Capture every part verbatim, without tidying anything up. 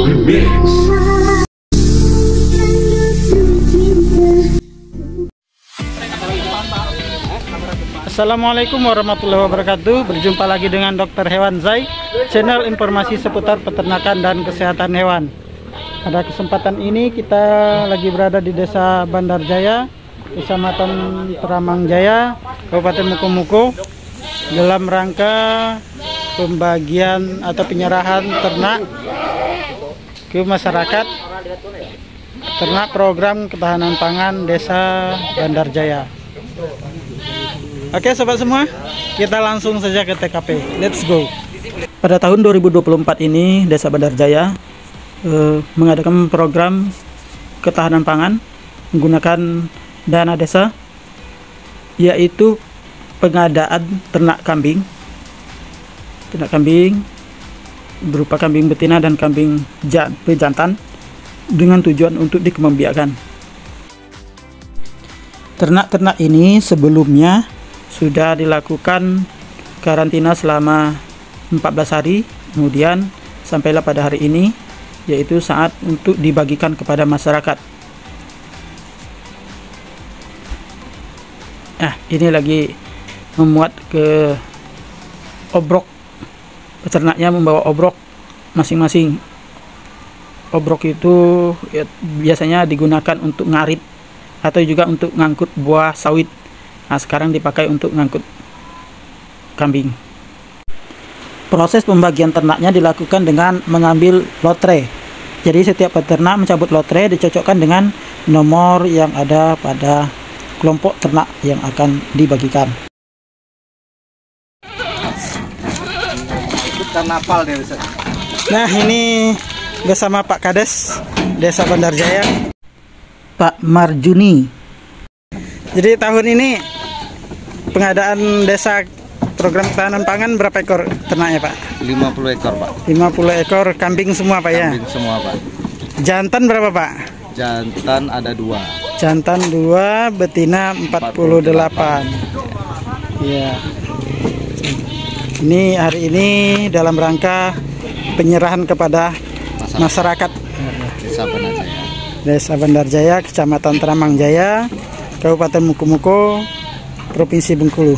Remix. Assalamualaikum warahmatullahi wabarakatuh. Berjumpa lagi dengan Dokter Hewan Zai, channel informasi seputar peternakan dan kesehatan hewan. Pada kesempatan ini kita lagi berada di Desa Bandar Jaya, Kecamatan Teramang Jaya, Kabupaten Mukomuko, dalam rangka pembagian atau penyerahan ternak ke masyarakat, ternak program ketahanan pangan Desa Bandar Jaya. Oke sobat semua, kita langsung saja ke T K P. Let's go. Pada tahun dua ribu dua puluh empat ini Desa Bandar Jaya eh, mengadakan program ketahanan pangan menggunakan dana desa, yaitu pengadaan ternak kambing. Ternak kambing berupa kambing betina dan kambing pejantan dengan tujuan untuk dikembangbiakan. Ternak-ternak ini sebelumnya sudah dilakukan karantina selama empat belas hari, kemudian sampailah pada hari ini, yaitu saat untuk dibagikan kepada masyarakat. Nah, ini lagi memuat ke obrok. Peternaknya membawa obrok masing-masing. Obrok itu ya, biasanya digunakan untuk ngarit atau juga untuk ngangkut buah sawit. Nah, sekarang dipakai untuk ngangkut kambing. Proses pembagian ternaknya dilakukan dengan mengambil lotre. Jadi setiap peternak mencabut lotre dicocokkan dengan nomor yang ada pada kelompok ternak yang akan dibagikan. Nah, ini bersama Pak Kades Desa Bandar Jaya, Pak Marjuni. Jadi tahun ini pengadaan desa program ketahanan pangan berapa ekor ternaknya Pak? lima puluh ekor Pak. lima puluh ekor kambing semua Pak ya? Kambing semua Pak. Jantan berapa Pak? Jantan ada dua. Jantan dua, betina empat puluh delapan. Iya. Ini hari ini dalam rangka penyerahan kepada masyarakat, masyarakat. Desa Bandar Jaya. Desa Bandar Jaya, Kecamatan Teramang Jaya, Kabupaten Mukomuko, Provinsi Bengkulu.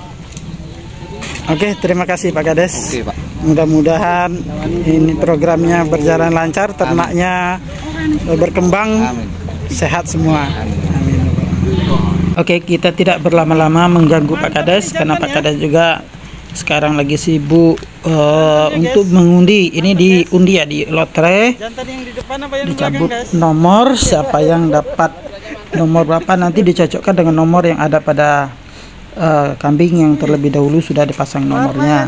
Oke, terima kasih Pak Kades. Oke, Pak. Mudah-mudahan ini programnya berjalan lancar, ternaknya Amin. berkembang, Amin. sehat semua. Amin. Amin. Oke, kita tidak berlama-lama mengganggu Pak Kades karena Pak Kades juga sekarang lagi sibuk uh, untuk mengundi. Ini diundi ya di lotre. Dicabut nomor, siapa yang dapat nomor berapa nanti dicocokkan dengan nomor yang ada pada uh, kambing yang terlebih dahulu sudah dipasang nomornya.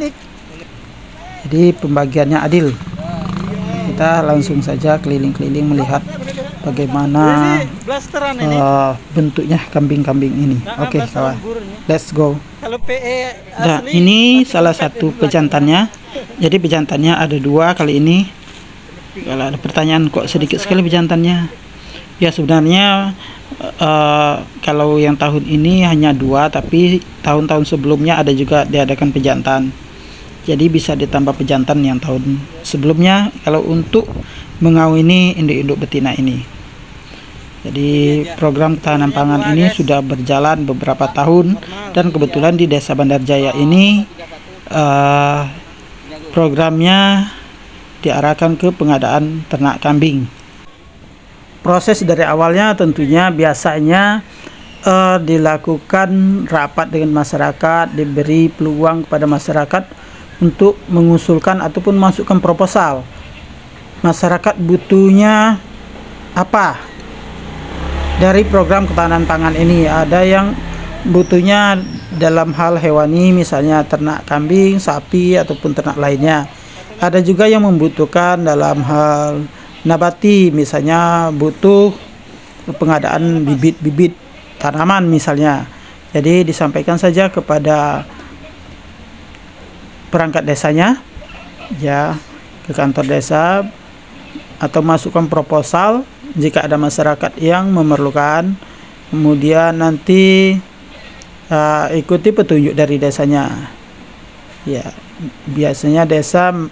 Jadi pembagiannya adil. Kita langsung saja keliling-keliling melihat bagaimana uh, bentuknya kambing-kambing ini. Oke, okay, kawan, let's go. Nah, ini salah satu pejantannya. Jadi pejantannya ada dua kali ini. Kalau ada pertanyaan kok sedikit sekali pejantannya, ya sebenarnya uh, kalau yang tahun ini hanya dua, tapi tahun-tahun sebelumnya ada juga diadakan pejantan. Jadi bisa ditambah pejantan yang tahun sebelumnya kalau untuk mengawini induk-induk betina ini. Jadi program ketahanan pangan ini sudah berjalan beberapa tahun, dan kebetulan di Desa Bandar Jaya ini uh, programnya diarahkan ke pengadaan ternak kambing. Proses dari awalnya tentunya biasanya uh, dilakukan rapat dengan masyarakat, diberi peluang kepada masyarakat untuk mengusulkan ataupun masukkan proposal. Masyarakat butuhnya apa dari program ketahanan pangan ini? Ada yang butuhnya dalam hal hewani, misalnya ternak kambing, sapi, ataupun ternak lainnya. Ada juga yang membutuhkan dalam hal nabati, misalnya butuh pengadaan bibit-bibit tanaman misalnya. Jadi disampaikan saja kepada perangkat desanya, ya, ke kantor desa, atau masukkan proposal jika ada masyarakat yang memerlukan. Kemudian nanti uh, ikuti petunjuk dari desanya. Ya, biasanya desa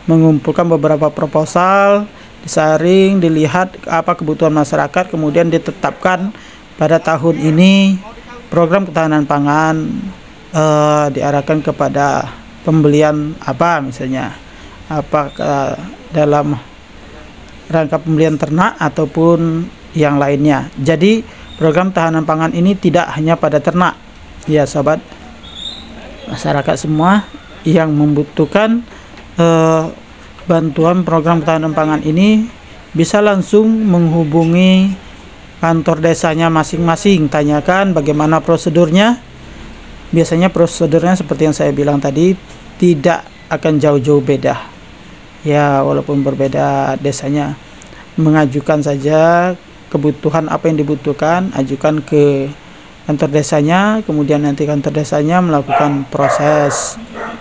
mengumpulkan beberapa proposal, disaring, dilihat apa kebutuhan masyarakat, kemudian ditetapkan pada tahun ini program ketahanan pangan eh, diarahkan kepada pembelian apa, misalnya apakah dalam rangka pembelian ternak ataupun yang lainnya. Jadi program tahanan pangan ini tidak hanya pada ternak ya sobat, masyarakat semua yang membutuhkan eh, bantuan program ketahanan pangan ini bisa langsung menghubungi kantor desanya masing-masing, tanyakan bagaimana prosedurnya. Biasanya prosedurnya seperti yang saya bilang tadi, tidak akan jauh-jauh beda ya, walaupun berbeda desanya. Mengajukan saja kebutuhan apa yang dibutuhkan, ajukan ke kantor desanya, kemudian nanti kantor desanya melakukan proses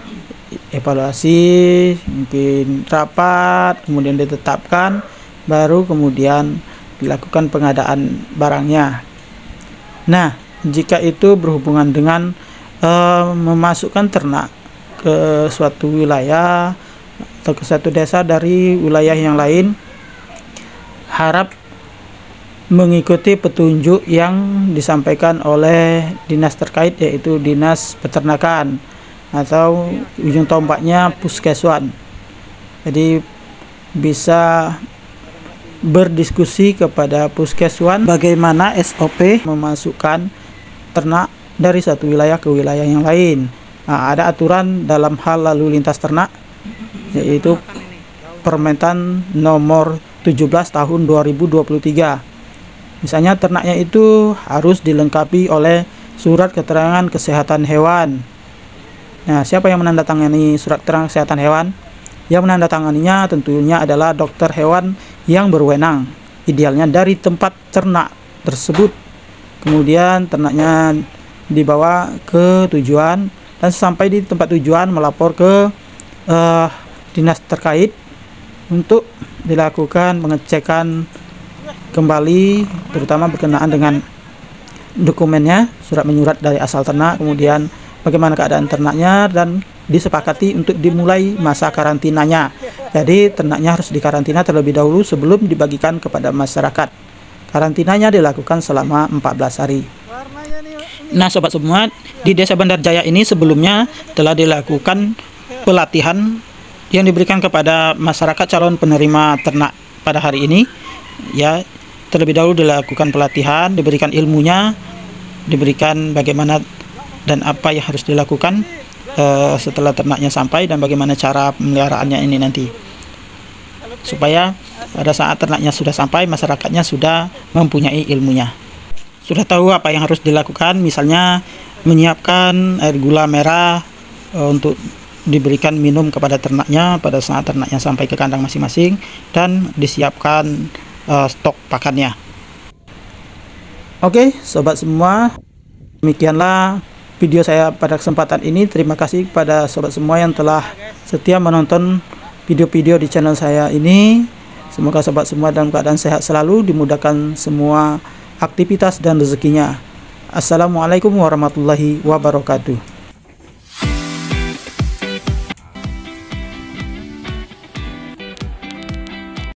evaluasi, mungkin rapat, kemudian ditetapkan, baru kemudian dilakukan pengadaan barangnya. Nah, jika itu berhubungan dengan uh, memasukkan ternak ke suatu wilayah atau ke suatu desa dari wilayah yang lain, harap mengikuti petunjuk yang disampaikan oleh dinas terkait, yaitu dinas peternakan atau ujung tombaknya puskeswan. Jadi bisa berdiskusi kepada puskeswan bagaimana S O P memasukkan ternak dari satu wilayah ke wilayah yang lain. Nah, ada aturan dalam hal lalu lintas ternak, yaitu Permentan nomor tujuh belas tahun dua ribu dua puluh tiga. Misalnya ternaknya itu harus dilengkapi oleh surat keterangan kesehatan hewan. Nah, siapa yang menandatangani surat keterangan kesehatan hewan? Yang menandatanganinya tentunya adalah dokter hewan yang berwenang, idealnya dari tempat ternak tersebut. Kemudian ternaknya dibawa ke tujuan, dan sampai di tempat tujuan melapor ke uh, dinas terkait untuk dilakukan pengecekan kembali, terutama berkenaan dengan dokumennya, surat menyurat dari asal ternak, kemudian bagaimana keadaan ternaknya, dan disepakati untuk dimulai masa karantinanya. Jadi ternaknya harus dikarantina terlebih dahulu sebelum dibagikan kepada masyarakat. Karantinanya dilakukan selama empat belas hari. Nah sobat semua, di Desa Bandar Jaya ini sebelumnya telah dilakukan pelatihan yang diberikan kepada masyarakat calon penerima ternak pada hari ini. Ya, terlebih dahulu dilakukan pelatihan, diberikan ilmunya, diberikan bagaimana dan apa yang harus dilakukan Uh, setelah ternaknya sampai, dan bagaimana cara pemeliharaannya ini nanti, supaya pada saat ternaknya sudah sampai, masyarakatnya sudah mempunyai ilmunya, sudah tahu apa yang harus dilakukan. Misalnya menyiapkan air gula merah uh, untuk diberikan minum kepada ternaknya pada saat ternaknya sampai ke kandang masing-masing, dan disiapkan uh, stok pakannya. Oke sobat semua, demikianlah video saya pada kesempatan ini. Terima kasih kepada sobat semua yang telah setia menonton video-video di channel saya ini. Semoga sobat semua dalam keadaan sehat selalu, dimudahkan semua aktivitas dan rezekinya. Assalamualaikum warahmatullahi wabarakatuh.